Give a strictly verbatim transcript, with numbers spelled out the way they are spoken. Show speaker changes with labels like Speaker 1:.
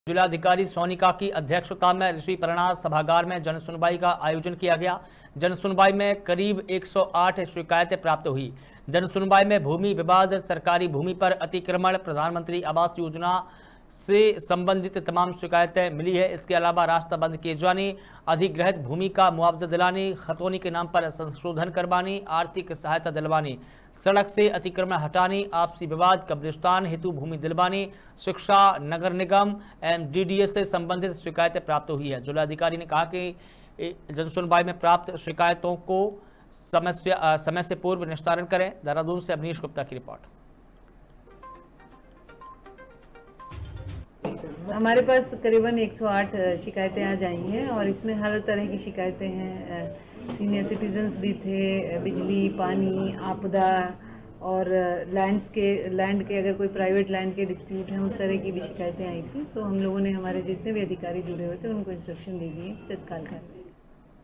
Speaker 1: जिलाधिकारी सोनिका की अध्यक्षता में ऋषि परिणाम सभागार में जन सुनवाई का आयोजन किया गया। जन सुनवाई में करीब एक सौ आठ शिकायतें प्राप्त हुई। जन सुनवाई में भूमि विवाद, सरकारी भूमि पर अतिक्रमण, प्रधानमंत्री आवास योजना से संबंधित तमाम शिकायतें मिली है। इसके अलावा रास्ता बंद किए जाने, अधिग्रहित भूमि का मुआवजा दिलाने, खतौनी के नाम पर संशोधन करवाने, आर्थिक सहायता दिलवाने, सड़क से अतिक्रमण हटाने, आपसी विवाद, कब्रिस्तान हेतु भूमि दिलवाने, शिक्षा, नगर निगम एवं डीडीएस से संबंधित शिकायतें प्राप्त हुई है। जिलाधिकारी ने कहा कि जन सुनवाई में प्राप्त शिकायतों को समय से समय से पूर्व निस्तारण करें। देहरादून से अवनीश गुप्ता की रिपोर्ट।
Speaker 2: हमारे पास करीबन एक सौ आठ शिकायतें आज आई हैं और इसमें हर तरह की शिकायतें हैं। सीनियर सिटीजन्स भी थे, बिजली, पानी, आपदा और लैंड्स के लैंड के अगर कोई प्राइवेट लैंड के डिस्प्यूट हैं उस तरह की भी शिकायतें आई थी। तो हम लोगों ने, हमारे जितने भी अधिकारी जुड़े हुए थे उनको इंस्ट्रक्शन दे दिए तत्काल कार्रवाई।